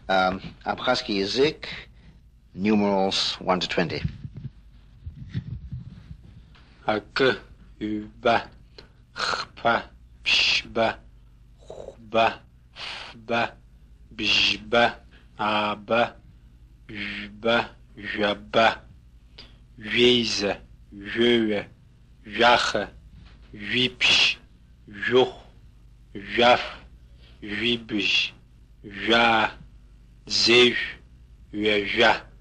Abkhazский язык, numerals 1 to 20. Ak, Uba, Khpa, Pshba, Khba, Fba, Bjba, Aba, Jba, Jaba, Jweiza, Jwe, Jach, Jwipsh, Joch, Jaf, Jwibj, Ja, Zev, Ja.